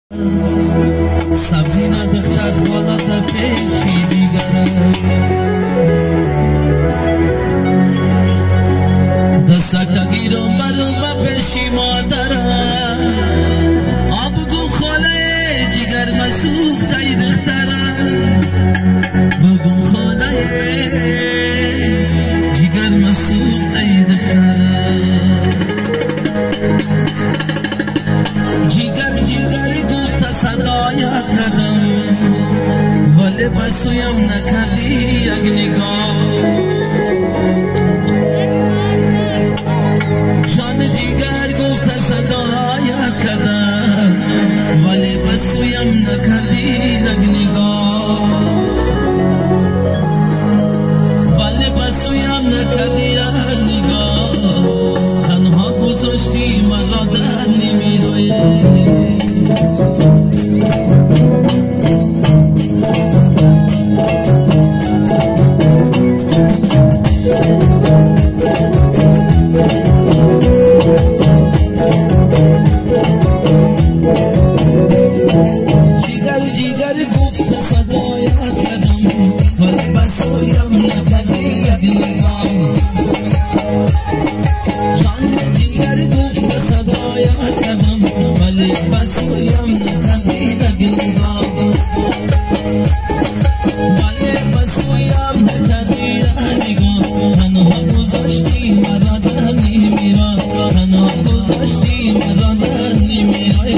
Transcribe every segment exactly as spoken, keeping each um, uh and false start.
سبزی ندختر خالت پیشی دیگره دستگی رو مرو پیشی مادره آب گو خاله جگر مسوخ تای دختره بگم خاله جگر مسوخ تای دختره جگر جگر گفت صدایت کردم ولی بسویم نکردی یک نگاه جان جگر گفت صدایت کردم ولی بسویم نکردی یک نگاه ولی بسویم نکردی یک نگاه تنها گذاشتی مرا در نمیروی جگر جگر گفت صدایت کردم ولی بسویم نکردی یک نگاه جان جگر گفت صدایت کردم ولی بسویم نکردی یک نگاه ولی بسویم نکردی یک نگاه تنها گذاشتی مرا در نمیرا تنها گذاشتی مرا در نمیرا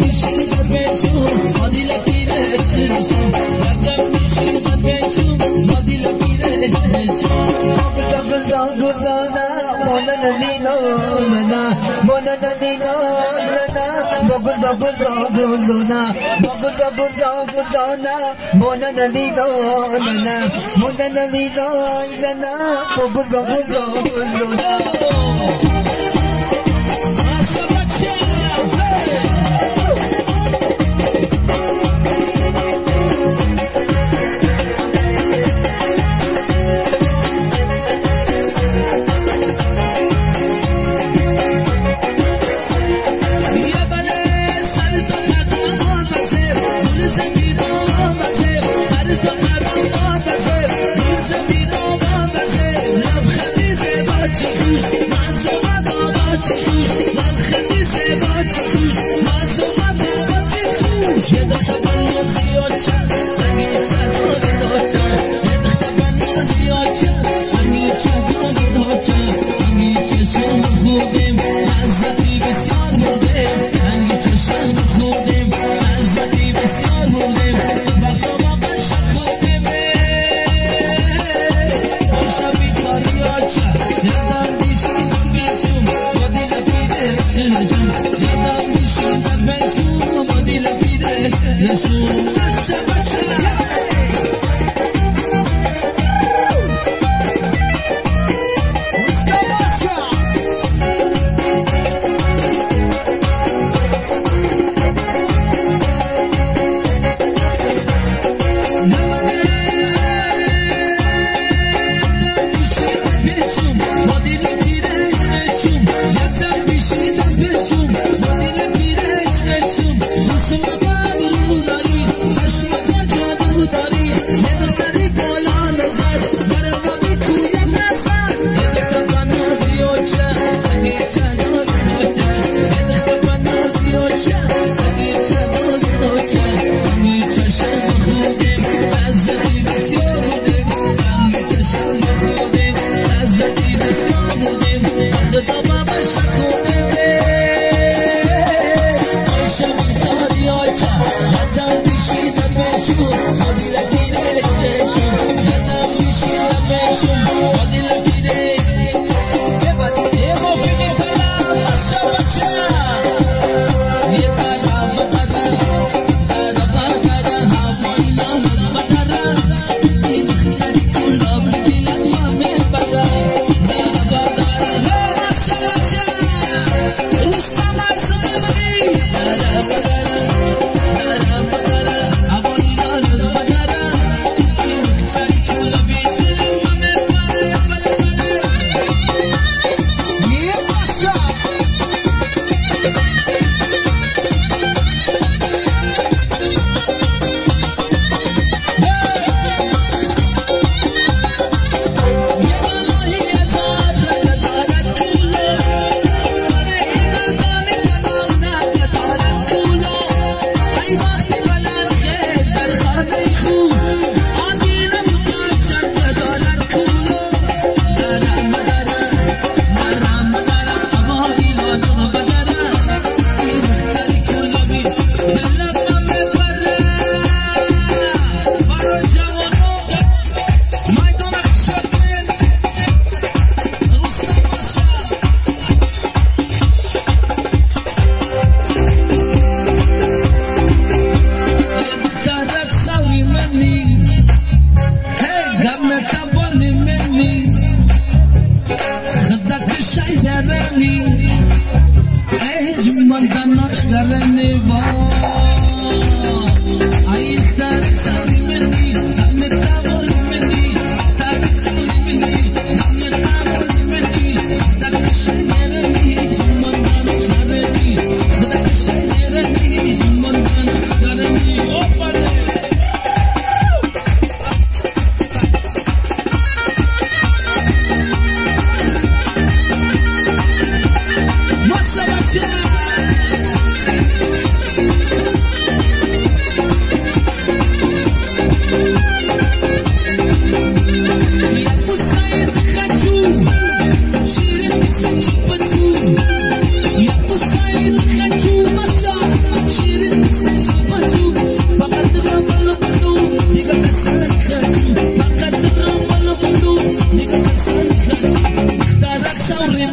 Adile kire çirşim, yakar bir şey bakayım. فاضل پیرش گل گل گلنا مونا ندینا ننا مونا ندینا ننا گل گل گلنا گل گل گلنا مونا ندینا ننا مونا ندینا ننا گل گل گلنا Cheers.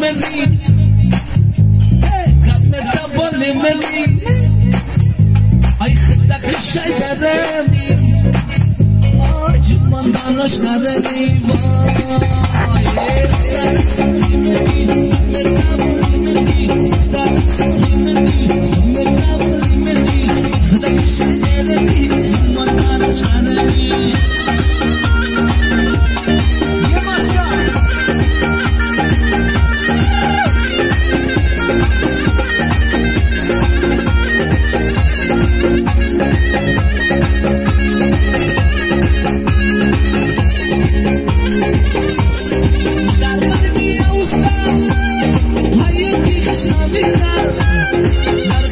مني كم تبولي مني أي خدك الشي درامي جمان دانش ندني باي سامي مني تبولي مني سامي مني تبولي مني خدك الشي درامي جمان دانش ندني Dar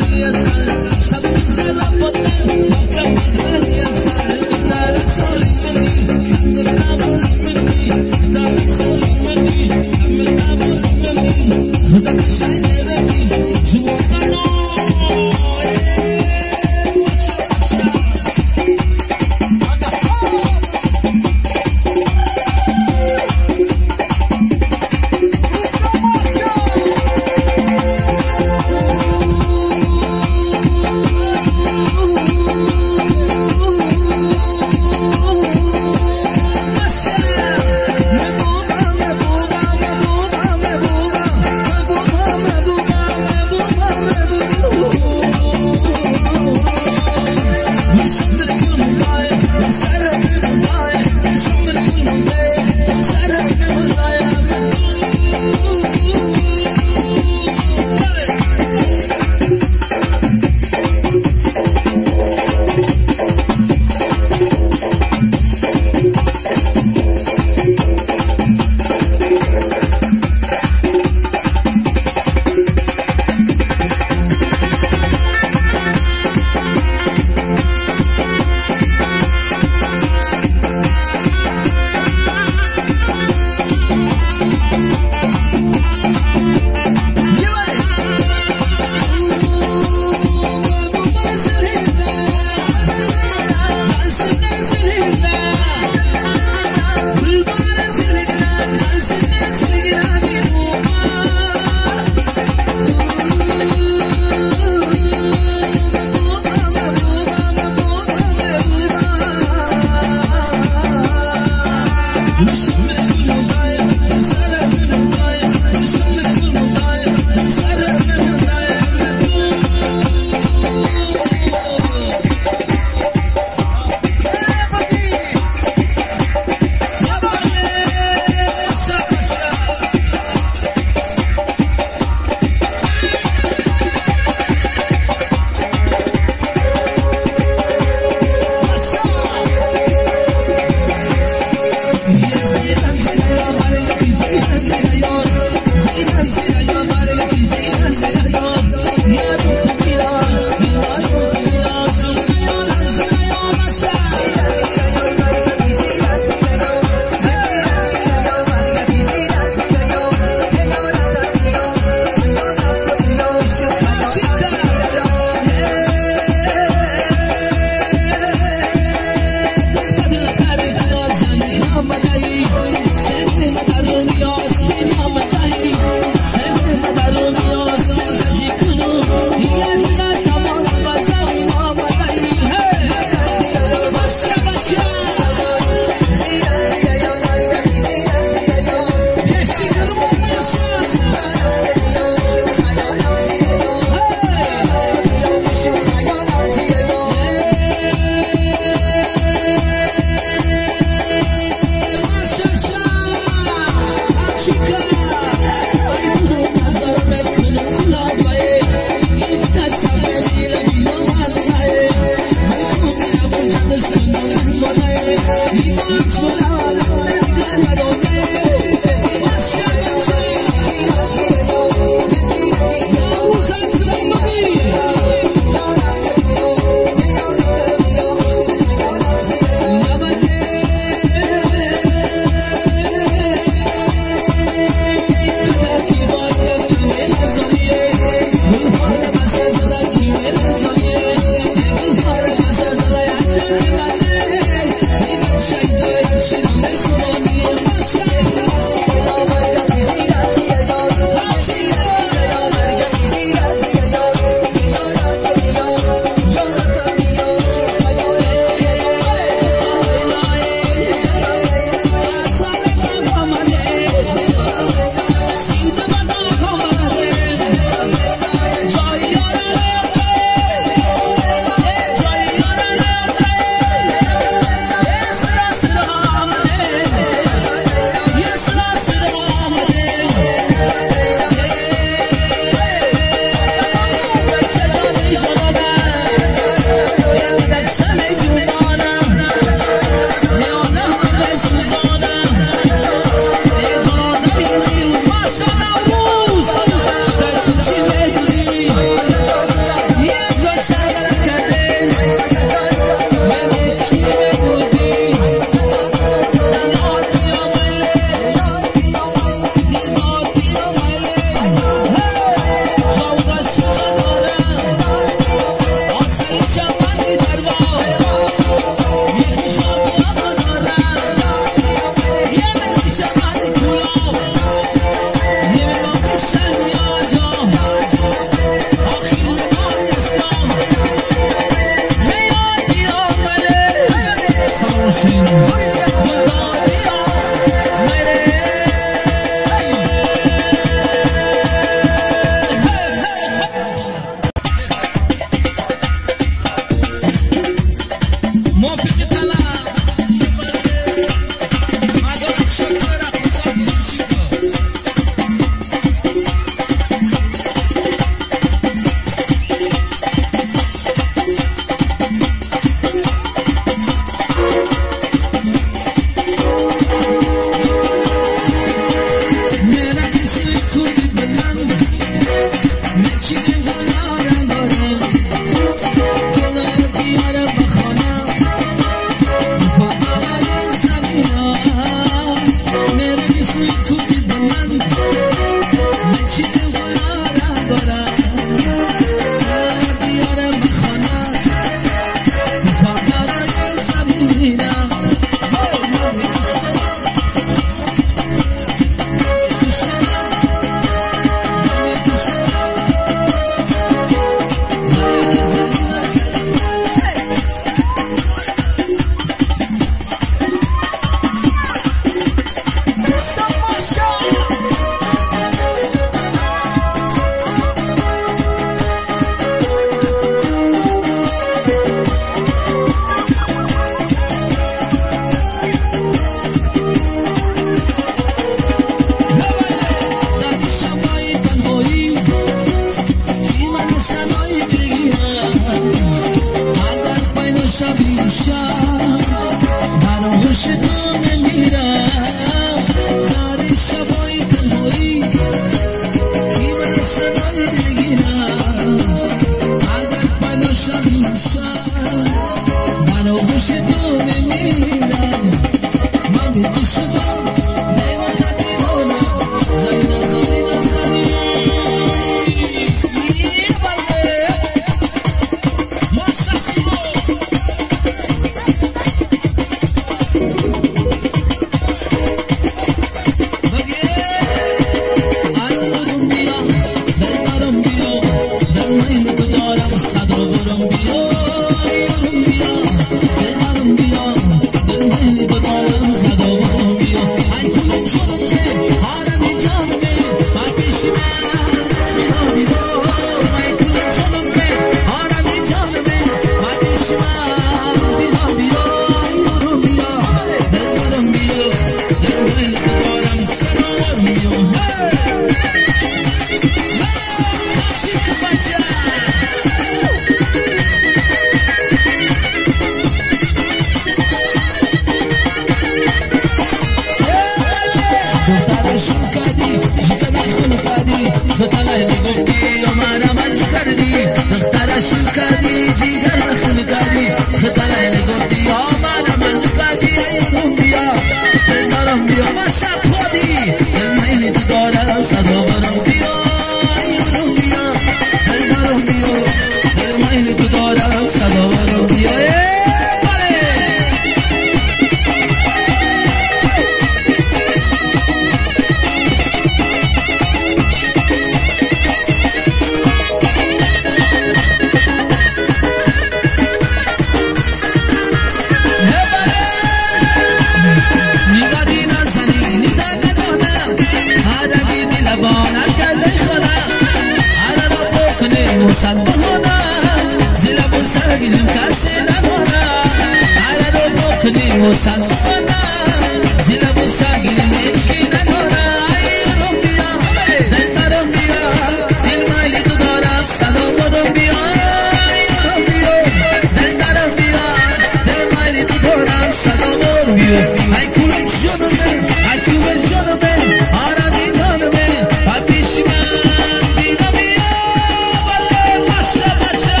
نگیریم کسی نداره عدد و بکنیم و سلطانه زیر بوسه گیریم هیچکی نداره ایرم بیا دلترم بیا دل مایلی تو دارم سلامونم بیا ایرم بیا دلترم بیا دل مایلی تو دارم سلامونم بیا ای کلک جانمه ای کلک جانمه آرادی جانمه پاپیش من بینا بیا والله ماشا بچه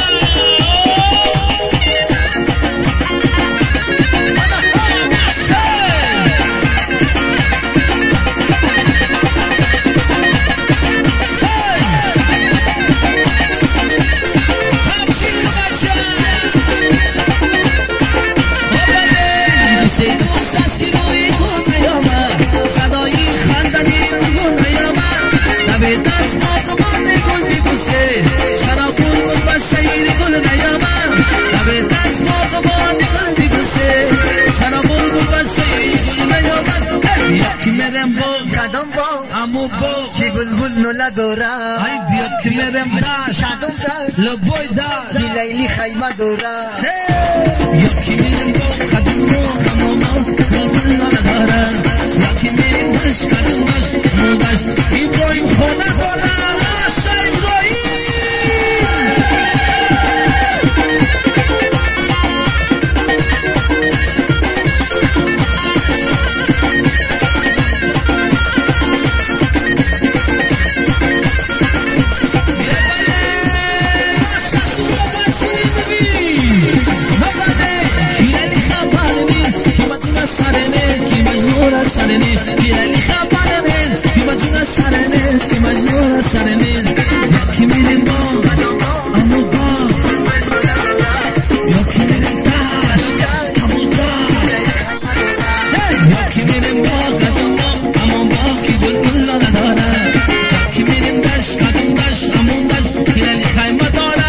قدم با امو با کی بلبل نولا دورا ای بیا که میرم داشت شادم داشت لبوی داشت کی لیلی خیمه دورا یا کی میرم با قدم با امو با بلبل نولا داره یا کی میرم داشت قدم داشت امو داشت ابراهیم خونه داره ماشا ابراهیم سرنی بیالی خبرمن بی مجنون سرنی بی مجنون سرنی یکی میریم با امو با یکی میریم داشت امو داشت یکی میریم با قدم با امو با کی بلبل نداره یکی میریم داشت قدم داشت امو داشت بیالی خیمه داره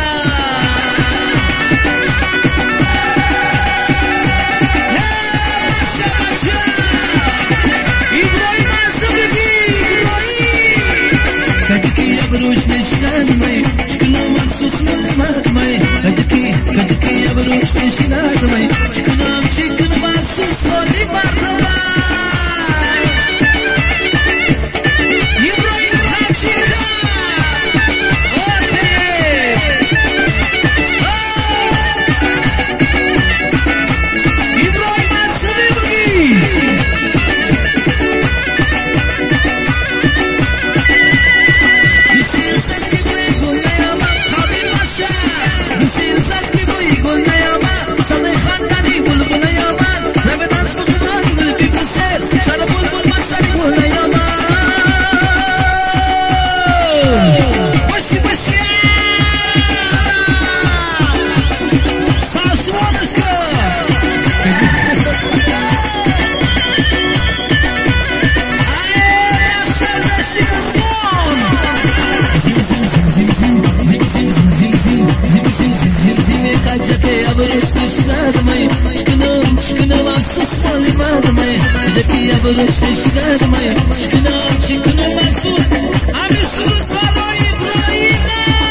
بروش نشنان ماي شكله مخصوص من ماي كدكي كدكي يا بروش نشنان ماي شكله شكله مخصوص ولي مرتبة إبراهيم حمشيكا إبراهيم السبيبي بروش نشنان ماي شكله شكله مخصوص عم يسرد صالو إبراهيم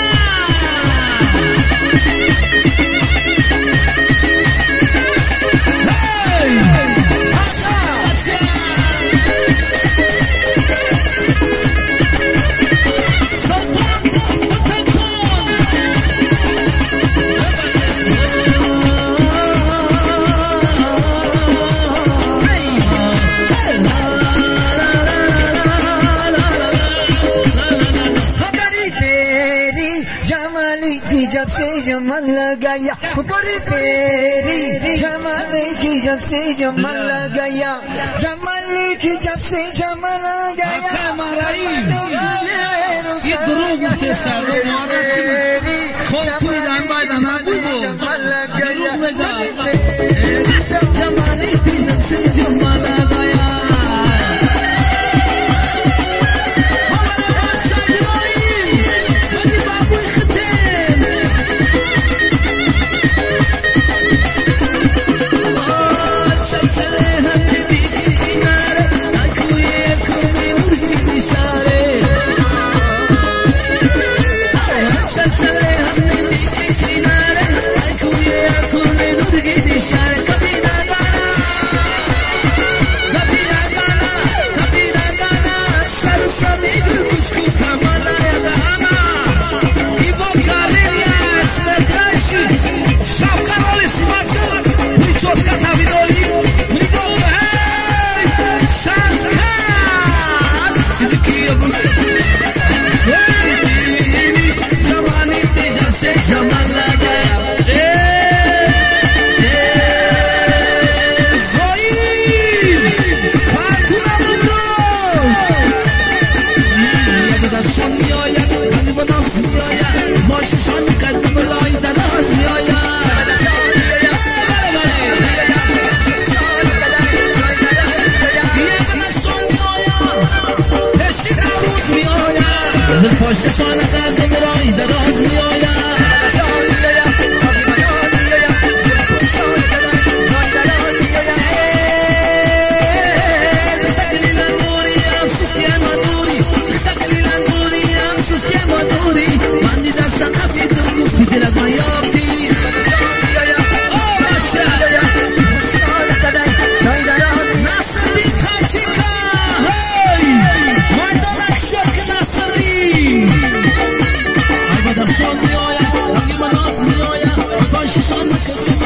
जब से जमन लगाया बड़ी तेरी जमाल की जब से जमन लगाया जमाल की जब से जमन लगाया ये ग्रुप के सारे तेरी खूब कोई जान बाय दाना बुबो जमन लगाया जमाल की जब से जमन लगाया ششان قرد برای دراز می آید Son mi oya, hangi manaz mi oya, başı son